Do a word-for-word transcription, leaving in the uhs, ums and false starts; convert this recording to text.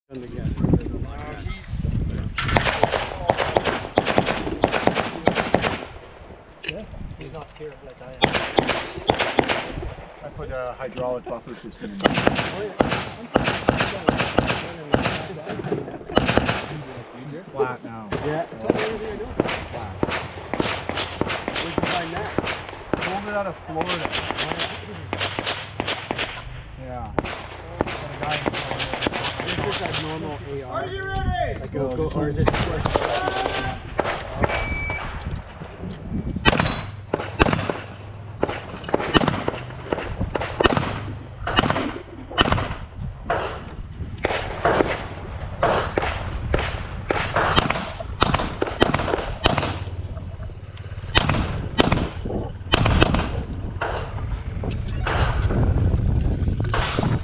He's not here like I am. I put a hydraulic buffer system in. He's flat now. Yeah. Flat. Where'd you find that? Pulled it out of Florida. Yeah. This is a normal A R. Are you ready? Like, go, go, or is it?